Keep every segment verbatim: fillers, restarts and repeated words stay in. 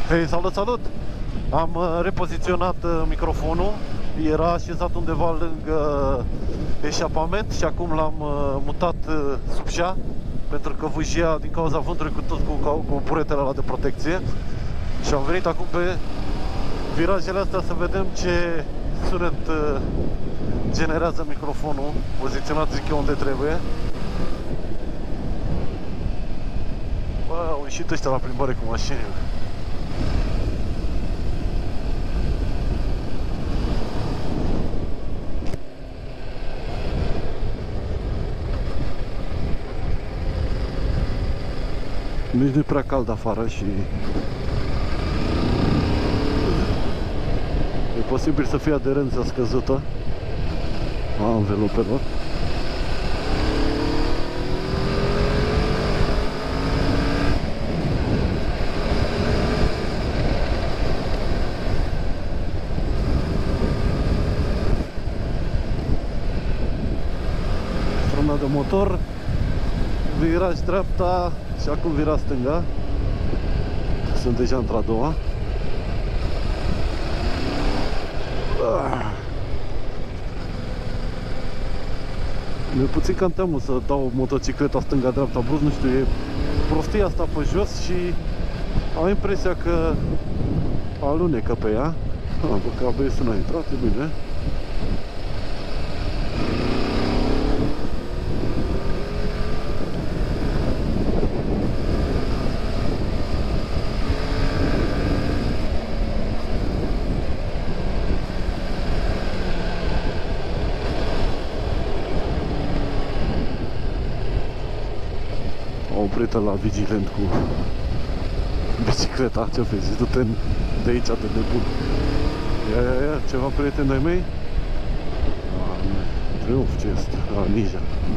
Hei, salut, salut! Am uh, repoziționat uh, microfonul. Era așezat undeva lângă eșapament și acum l-am uh, mutat uh, sub șa, pentru că vâjia din cauza vântului cu tot cu, cu buretele ăla de protecție. Și am venit acum pe virajele astea să vedem ce sunet uh, generează microfonul, poziționat, zic eu, unde trebuie. Bă, au ieșit ăștia la plimbare cu mașinile. Nici nu e prea cald afară și e posibil să fie aderența scăzută a anvelopelor. Strâna de motor, viraj dreapta și acum vira stânga. Sunt deja într-a doua. Mi-e puțin cam teamă să dau motocicleta stânga-dreapta brusc, nu știu, e prostia asta pe jos și am impresia că alunecă pe ea. Ah, că A B S-ul n-a intrat, e bine. Oprită la vigilent cu bicicleta, ce vezi, du-te de aici de nebun. Ia, ia, ia, ceva prieteni de-ai mei? Ah, triumf, ce este? Ah, Ninja.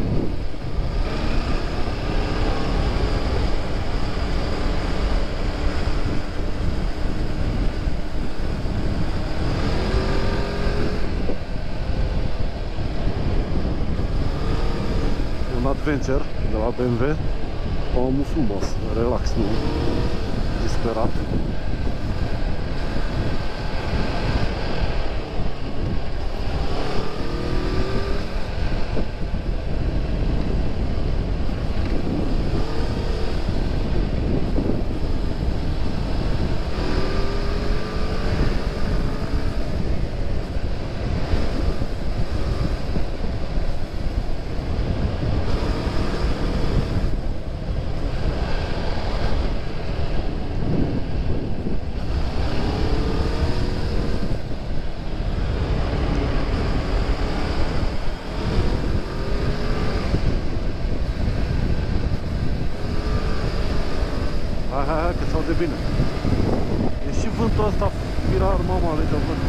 Un adventure de la B M W. Omul frumos, relax, nu disperat. Hai, hai, hai, că s-aude bine. E și vântul ăsta firar, mama, ale de vânt.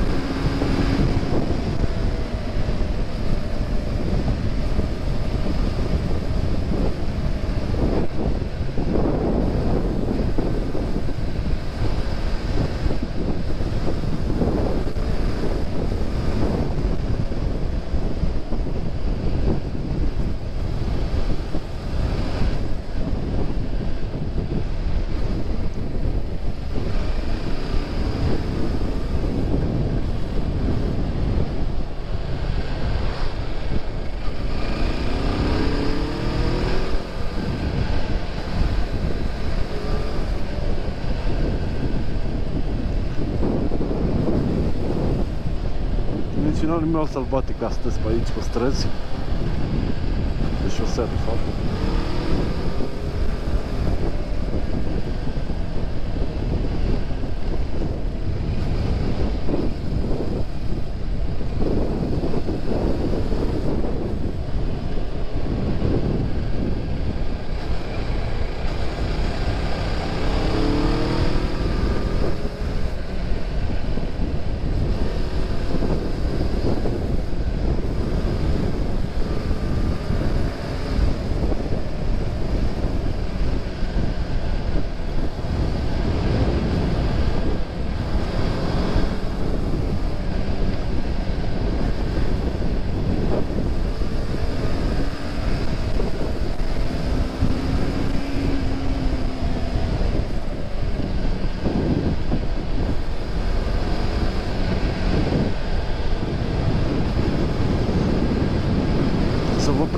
Un animal sălbatic astăzi pe aici, pe străzi, pe șosea, de fapt.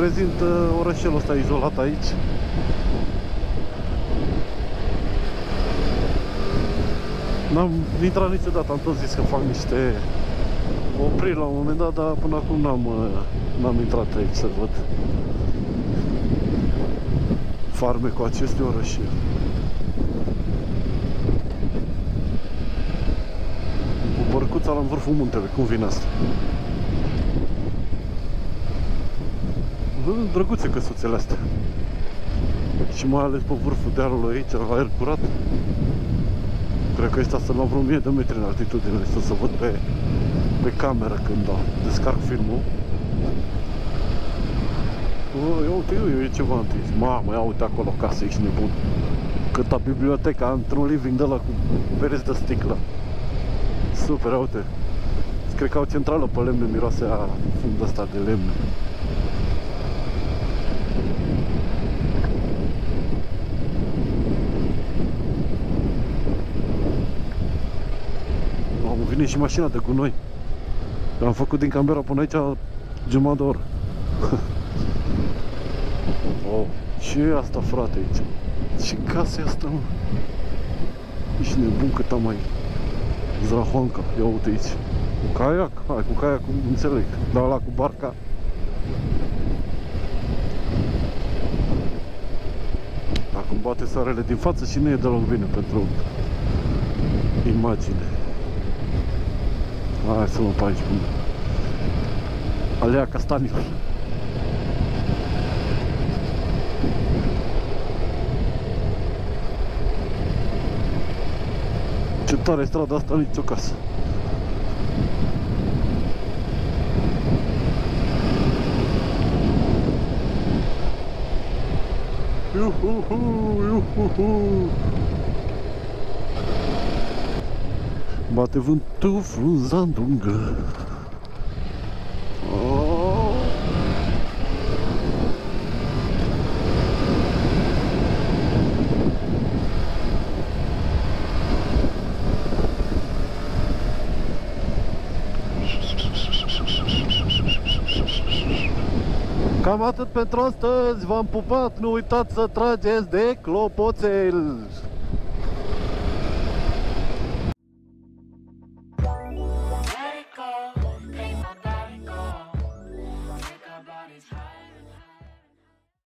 reprezintă orășelul ăsta izolat aici. N-am intrat niciodată, am tot zis că fac niște opriri la un moment dat, dar până acum n-am n-am intrat aici să văd farmecul acestui orășel. Cu bărcuța la vârful muntelui, cum vine asta? Drăguțe căsuțele astea. Și mai ales pe vârful dealului aici, la aer curat. Cred că ăsta sunt la vreo o mie de metri în altitudine, să să văd pe, pe cameră când da, descarc filmul. O, ia uite, eu, e ceva întâi. Mamă, ia uite acolo casă, ești nebun. Câta biblioteca într-un living de ăla cu pereți de sticlă. Super, ia uite. Cred că au centrală pe lemne, miroase a fund ăsta de lemne. Vine și mașina de cu noi. Am făcut din Canberra până aici jumătate de oră. Oh, ce e asta, frate, aici? Ce casă e asta, mă? Ești nebun cât am mai zrahoanca. Ia uite aici. Cu caiac? Hai, cu caiac, înțeleg. Dar ăla cu barca. Acum bate soarele din față și nu e deloc bine pentru imagine. Hai să luăm pe aici, bun. Alea Castanilor. Ce tare e strada asta, nicio casă. Iuhuhu, iuhuhu. Bate vântul frunzând ungă. Oh. Cam atât pentru astăzi, v-am pupat, nu uitați să trageți de clopoțel.